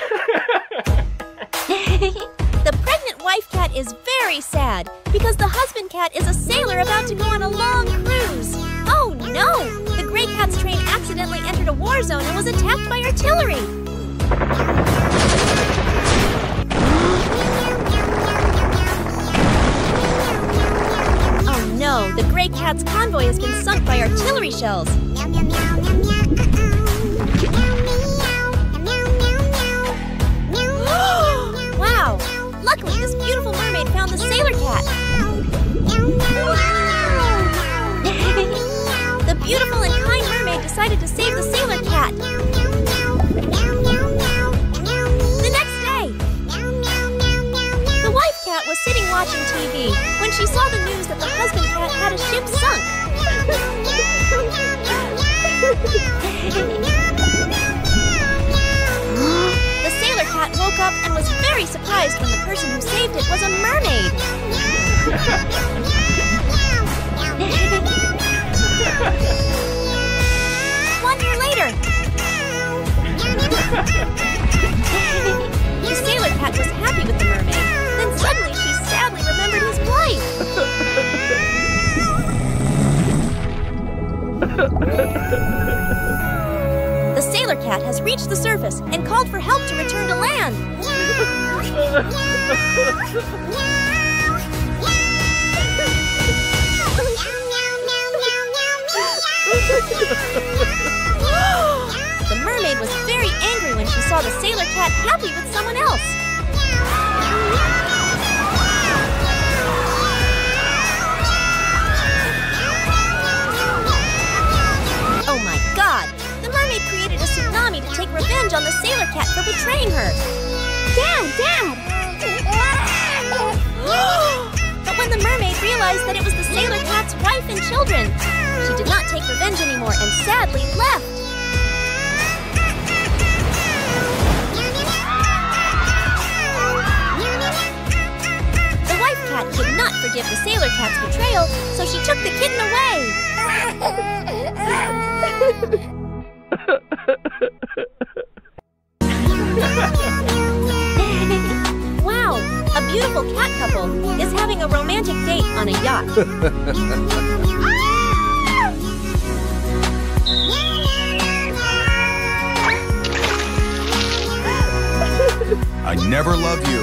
The pregnant wife cat is very sad because the husband cat is a sailor about to go on a long cruise. Oh no! The gray cat's train accidentally entered a war zone and was attacked by artillery. Oh no! The gray cat's convoy has been sunk by artillery shells. Wow! Luckily, this beautiful mermaid found the sailor cat. The beautiful and kind mermaid decided to save the sailor cat. The next day, the wife cat was sitting watching TV when she saw the news that the husband cat had a ship sunk. The sailor cat woke up and was very surprised when the person who saved it was a mermaid. 1 year later, the sailor cat was happy with the mermaid. Then suddenly she sadly remembered his wife. The sailor cat has reached the surface and called for help to return to land. The mermaid was very angry when she saw the sailor cat happy with someone else. Oh my God! The mermaid created a tsunami to take revenge on the sailor cat for betraying her. Dad! But when the mermaid realized that it was the sailor cat's wife and children, she did not take revenge anymore and sadly left. The wife cat could not forgive the sailor cat's betrayal, so she took the kitten away. Wow, a beautiful cat couple is having a romantic date on a yacht. I never love you.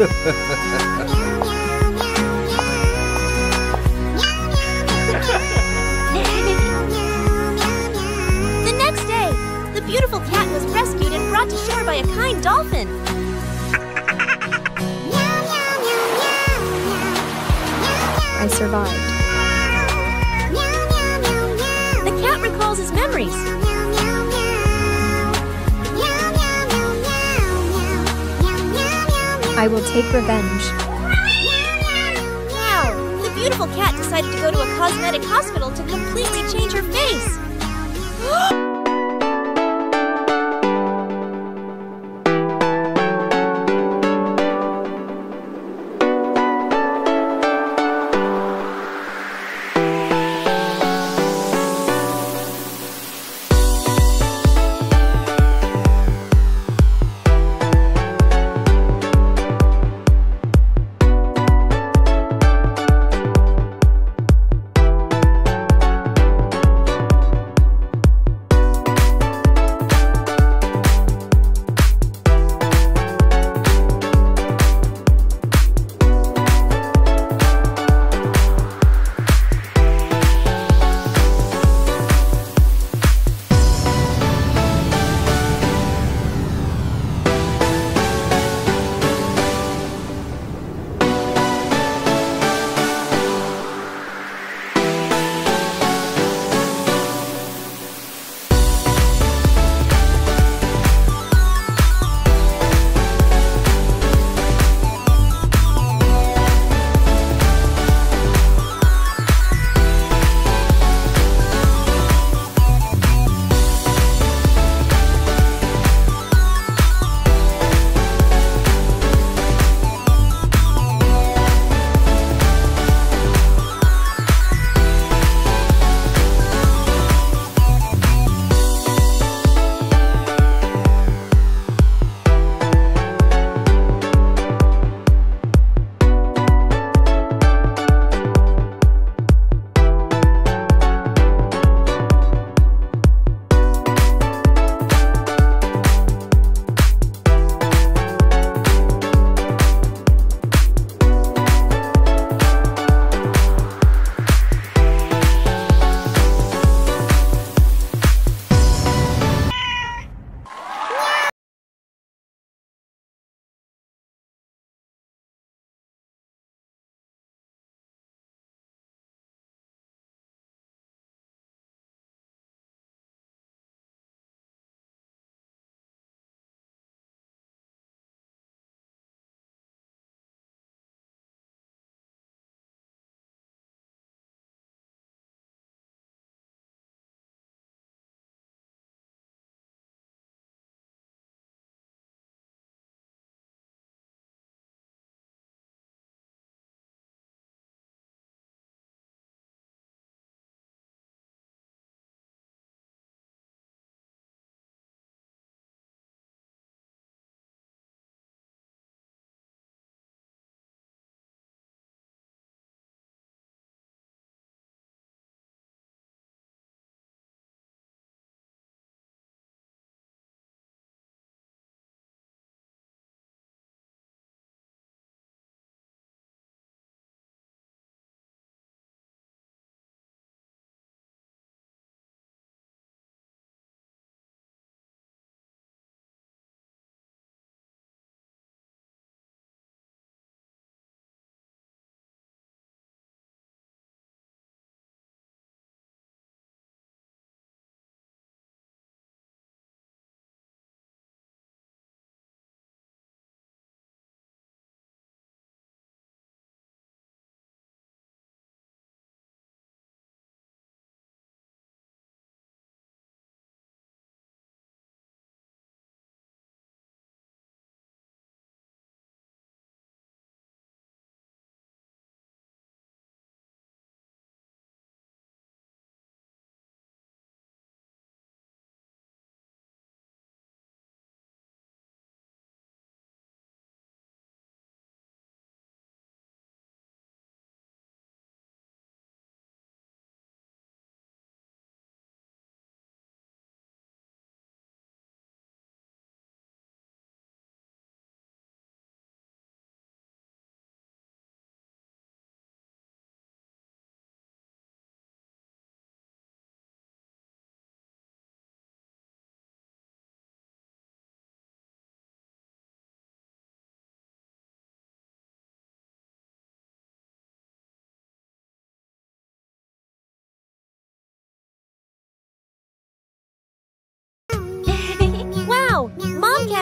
The next day, the beautiful cat was rescued and brought to shore by a kind dolphin. I survived. The cat recalls his memories. I will take revenge. Wow! The beautiful cat decided to go to a cosmetic hospital to completely change her face.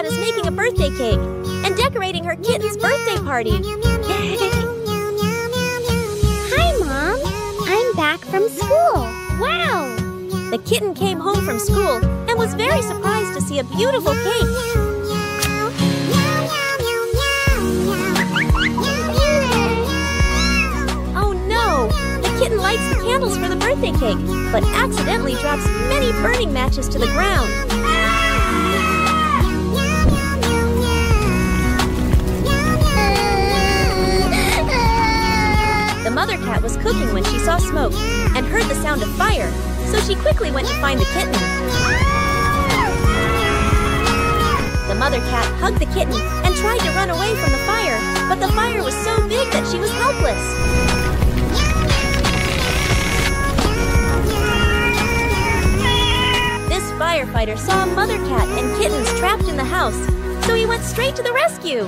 cat is making a birthday cake and decorating her kitten's birthday party. Hi, Mom. I'm back from school. Wow! The kitten came home from school and was very surprised to see a beautiful cake. Oh no! The kitten lights the candles for the birthday cake, but accidentally drops many burning matches to the ground. The mother cat was cooking when she saw smoke and heard the sound of fire, so she quickly went to find the kitten. The mother cat hugged the kitten and tried to run away from the fire, but the fire was so big that she was helpless. This firefighter saw a mother cat and kittens trapped in the house, so he went straight to the rescue.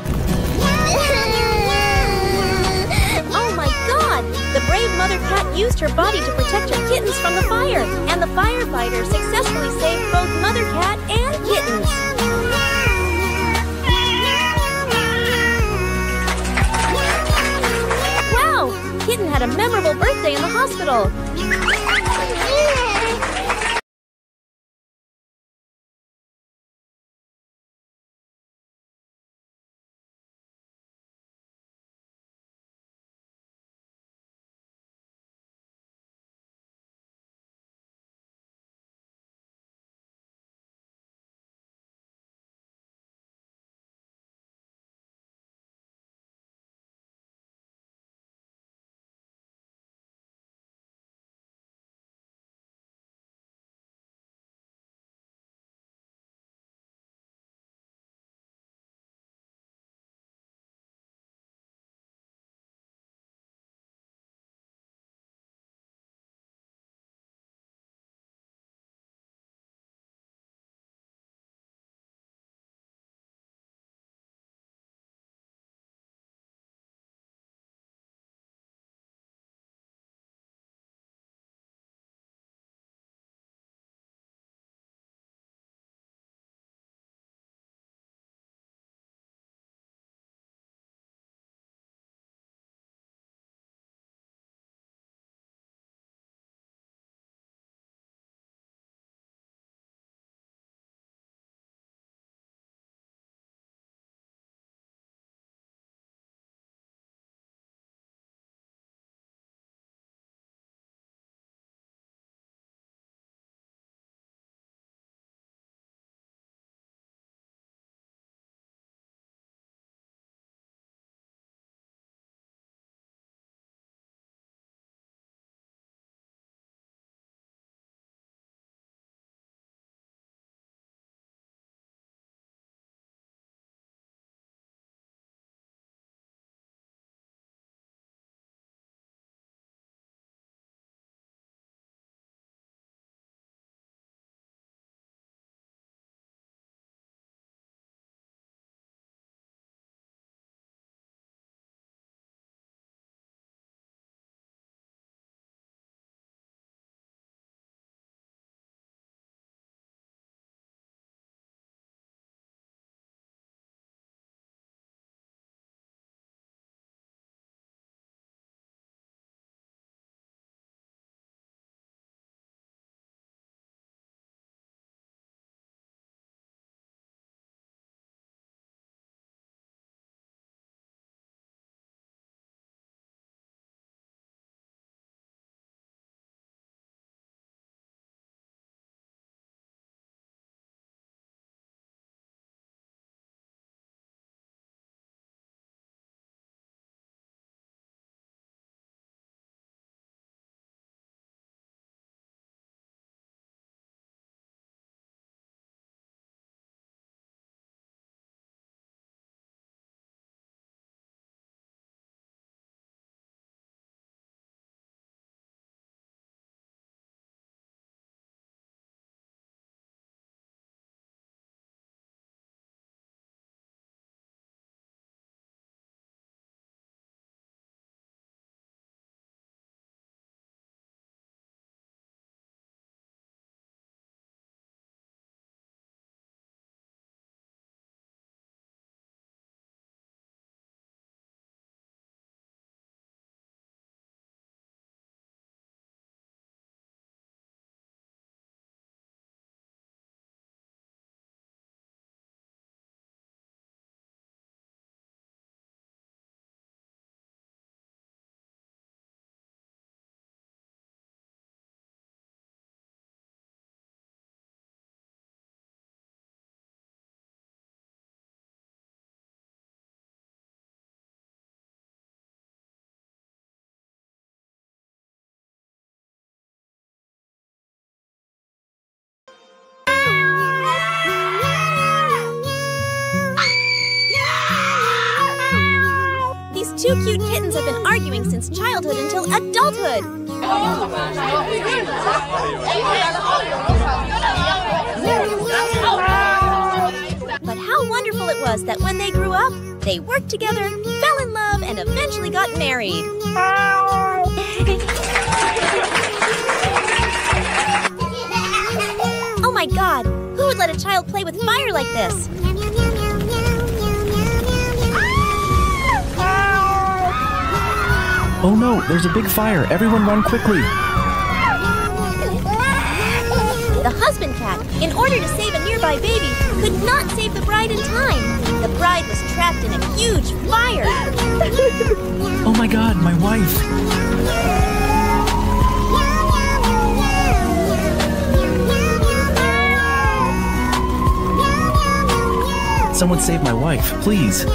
Oh my God! The brave mother cat used her body to protect her kittens from the fire, and the firefighter successfully saved both mother cat and kittens. Wow! Kitten had a memorable birthday in the hospital. two cute kittens have been arguing since childhood until adulthood. But how wonderful it was that when they grew up, they worked together, fell in love, and eventually got married. Oh my God! Who would let a child play with fire like this? Oh no, there's a big fire. Everyone run quickly. The husband cat, in order to save a nearby baby, could not save the bride in time. The bride was trapped in a huge fire. Oh my God, my wife. Someone save my wife, please.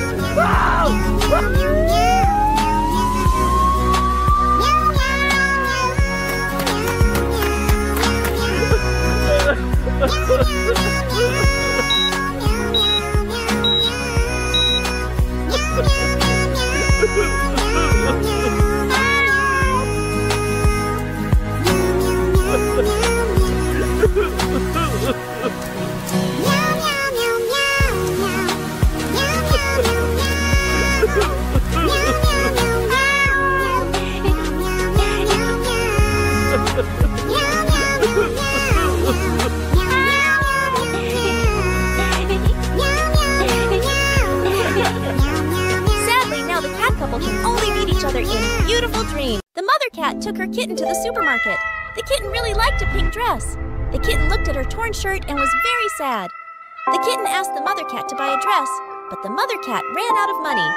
Sadly, now the cat couple can only meet each other in beautiful dreams. The mother cat took her kitten to the supermarket. The kitten really liked a pink dress. The kitten looked at her torn shirt and was very sad. The kitten asked the mother cat to buy a dress, but the mother cat ran out of money.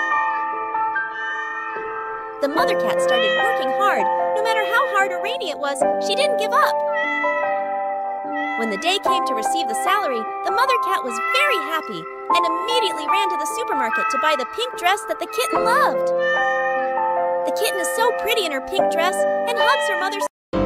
The mother cat started working hard. No matter how hard or rainy it was, she didn't give up. When the day came to receive the salary, the mother cat was very happy and immediately ran to the supermarket to buy the pink dress that the kitten loved. The kitten is so pretty in her pink dress and hugs her mother's.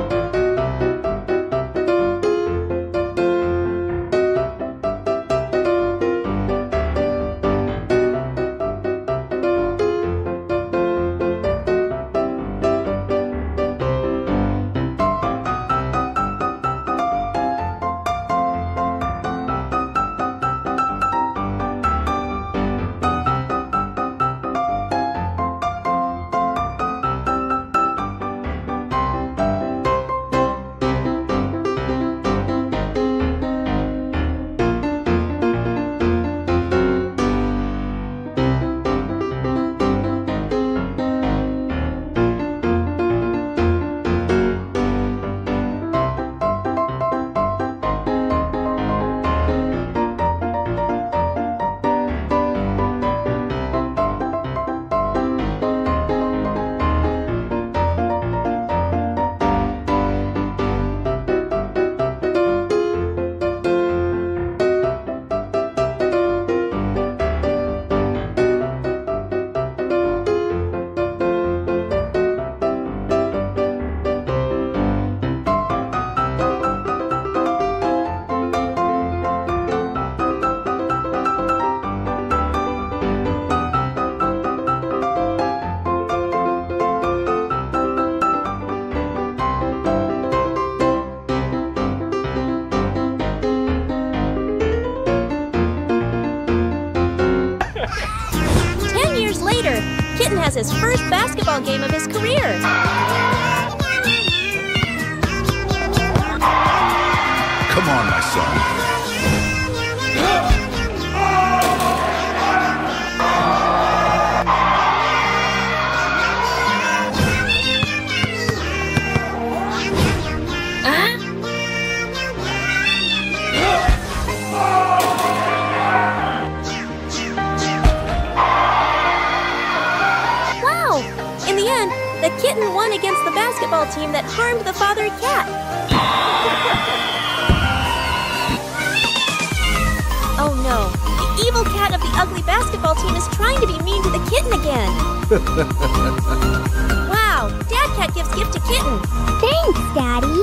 Kitten has his first basketball game of his career. Come on, my son. The kitten won against the basketball team that harmed the father cat. Oh no, the evil cat of the ugly basketball team is trying to be mean to the kitten again. Wow, Dad Cat gives gift to kitten. Thanks, Daddy.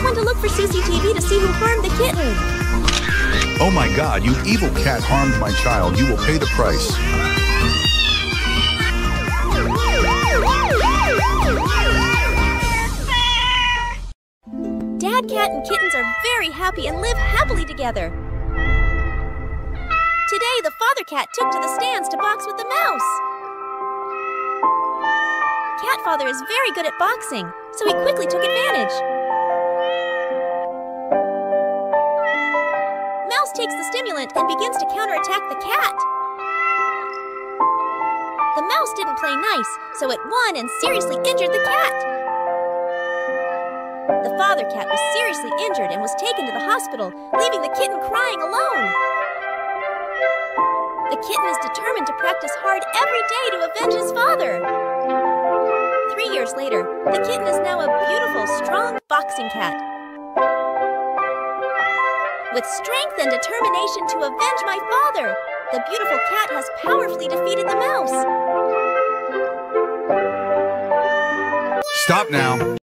Cat went to look for CCTV to see who harmed the kitten. Oh my God, you evil cat harmed my child. You will pay the price. Dad Cat and kittens are very happy and live happily together. Today, the father cat took to the stands to box with the mouse. Cat father is very good at boxing, so he quickly took advantage. Mouse takes the stimulant and begins to counterattack the cat. The mouse didn't play nice, so it won and seriously injured the cat. The father cat was seriously injured and was taken to the hospital, leaving the kitten crying alone. The kitten is determined to practice hard every day to avenge his father. 3 years later, the kitten is now a beautiful, strong boxing cat. With strength and determination to avenge my father, the beautiful cat has powerfully defeated the mouse. Stop now.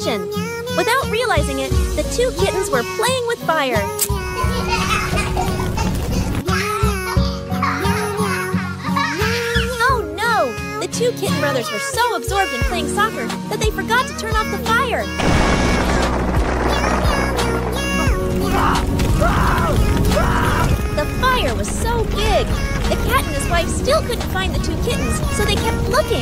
kitchen. Without realizing it, the two kittens were playing with fire. Oh no! The two kitten brothers were so absorbed in playing soccer that they forgot to turn off the fire. The fire was so big. The cat and his wife still couldn't find the two kittens, so they kept looking.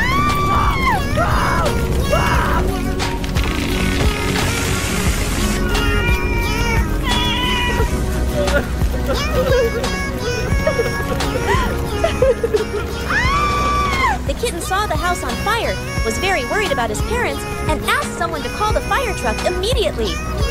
The kitten saw the house on fire, was very worried about his parents, and asked someone to call the fire truck immediately.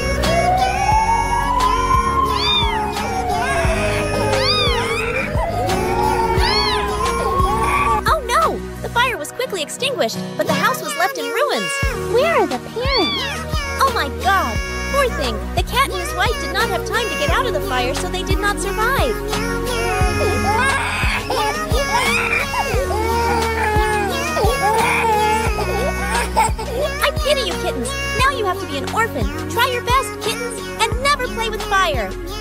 Was quickly extinguished, but the house was left in ruins. Where are the parents? Oh my God! Poor thing! The cat and his wife did not have time to get out of the fire, so they did not survive. I pity you, kittens. Now you have to be an orphan. Try your best, kittens, and never play with fire.